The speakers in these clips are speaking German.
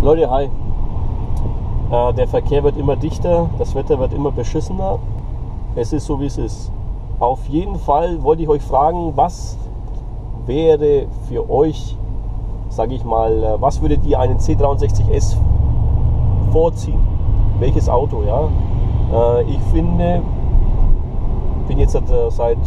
Leute, hi. Der Verkehr wird immer dichter, das Wetter wird immer beschissener. Es ist so, wie es ist. Auf jeden Fall wollte ich euch fragen, was wäre für euch, sage ich mal, was würdet ihr einen C63S vorziehen? Welches Auto, ja? Ich finde, bin jetzt seit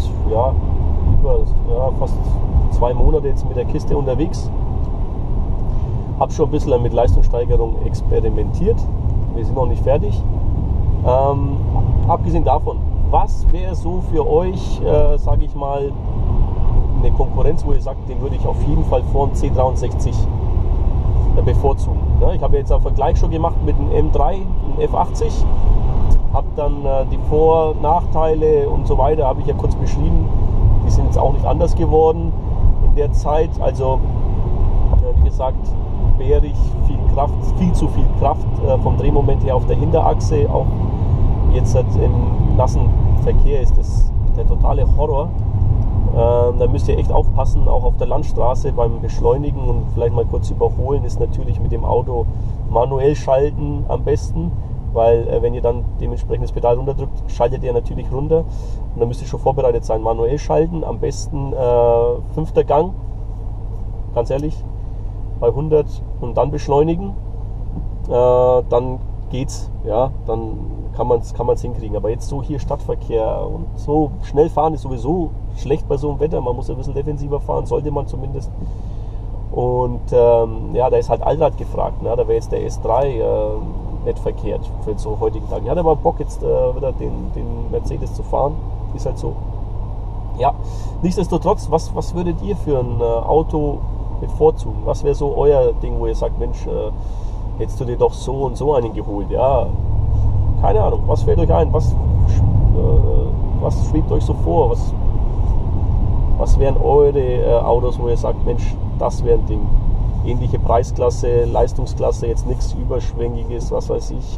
fast 2 Monate jetzt mit der Kiste unterwegs. Habe schon ein bisschen mit Leistungssteigerung experimentiert. Wir sind noch nicht fertig. Abgesehen davon, was wäre so für euch, sage ich mal, eine Konkurrenz, wo ihr sagt, den würde ich auf jeden Fall vor dem C63 bevorzugen. Ja, ich habe jetzt einen Vergleich schon gemacht mit dem M3, dem F80. Habe dann die Vor-, Nachteile und so weiter, habe ich ja kurz beschrieben. Die sind jetzt auch nicht anders geworden in der Zeit. Also, wie gesagt, bärig viel zu viel Kraft vom Drehmoment her auf der Hinterachse. Auch jetzt im nassen Verkehr ist das der totale Horror. Da müsst ihr echt aufpassen, auch auf der Landstraße beim Beschleunigen und vielleicht mal kurz überholen ist natürlich mit dem Auto manuell schalten am besten, weil wenn ihr dann dementsprechend das Pedal runterdrückt, schaltet ihr natürlich runter und dann müsst ihr schon vorbereitet sein. Manuell schalten, am besten 5. Gang, ganz ehrlich, bei 100 und dann beschleunigen, dann geht's, ja, dann kann man's hinkriegen. Aber jetzt so hier Stadtverkehr und so schnell fahren ist sowieso schlecht bei so einem Wetter. Man muss ein bisschen defensiver fahren, sollte man zumindest. Und da ist halt Allrad gefragt. Ne? Da wäre jetzt der S3 nicht verkehrt für so heutigen Tagen. Ich hatte aber Bock jetzt wieder den Mercedes zu fahren. Ist halt so. Ja, nichtsdestotrotz, was würdet ihr für ein Auto bevorzugen? Was wäre so euer Ding, wo ihr sagt, Mensch, hättest du dir doch so und so einen geholt? Ja, keine Ahnung, was fällt euch ein? Was schwebt euch so vor? Was wären eure Autos, wo ihr sagt, Mensch, das wäre ein Ding? Ähnliche Preisklasse, Leistungsklasse, jetzt nichts Überschwängiges, was weiß ich,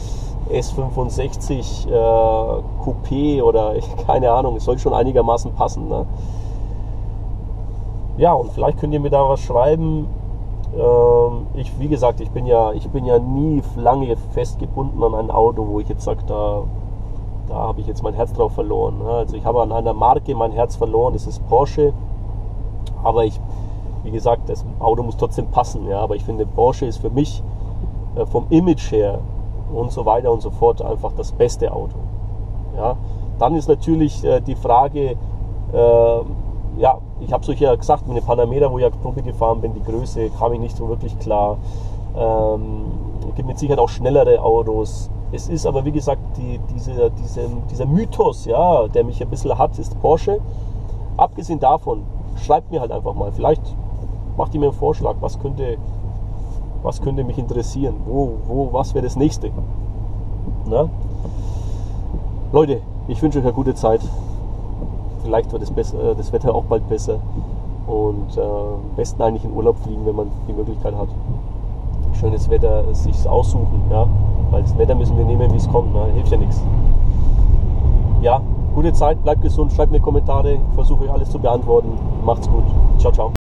S65 Coupé oder keine Ahnung, es soll schon einigermaßen passen. Ne? Ja, und vielleicht könnt ihr mir da was schreiben. Wie gesagt, ich bin ja nie lange festgebunden an ein Auto, wo ich jetzt sage, da habe ich jetzt mein Herz drauf verloren. Also ich habe an einer Marke mein Herz verloren, das ist Porsche. Aber wie gesagt, das Auto muss trotzdem passen. Ja? Aber ich finde, Porsche ist für mich vom Image her und so weiter und so fort einfach das beste Auto. Ja? Dann ist natürlich die Frage, ich habe es euch ja gesagt, mit dem Panamera, wo ich ja Probe gefahren bin, die Größe kam ich nicht so wirklich klar. Es gibt mit Sicherheit auch schnellere Autos. Es ist aber, wie gesagt, dieser Mythos, ja, der mich ein bisschen hat, ist Porsche. Abgesehen davon, schreibt mir halt einfach mal, vielleicht macht ihr mir einen Vorschlag, was könnte mich interessieren, was wäre das nächste. Na? Leute, ich wünsche euch eine gute Zeit. Vielleicht wird das Wetter auch bald besser und am besten eigentlich in Urlaub fliegen, wenn man die Möglichkeit hat. Schönes Wetter sich aussuchen, ja? Weil das Wetter müssen wir nehmen, wie es kommt, ne? Hilft ja nichts. Ja, gute Zeit, bleibt gesund, schreibt mir Kommentare, ich versuche euch alles zu beantworten. Macht's gut, ciao, ciao.